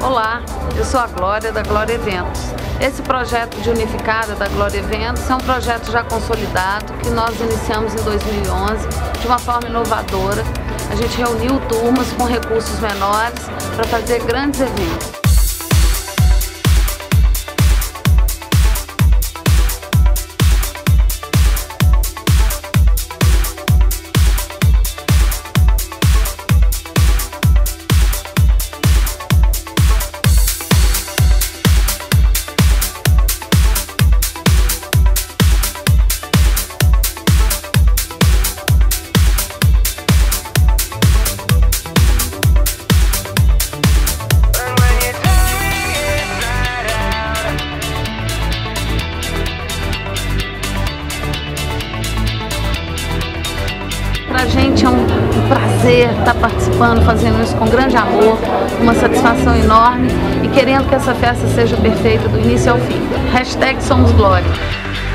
Olá, eu sou a Glória da Glória Eventos. Esse projeto de unificada da Glória Eventos é um projeto já consolidado que nós iniciamos em 2011 de uma forma inovadora. A gente reuniu turmas com recursos menores para fazer grandes eventos. Para a gente é um prazer estar participando, fazendo isso com grande amor, uma satisfação enorme e querendo que essa festa seja perfeita do início ao fim. #SomosGlória.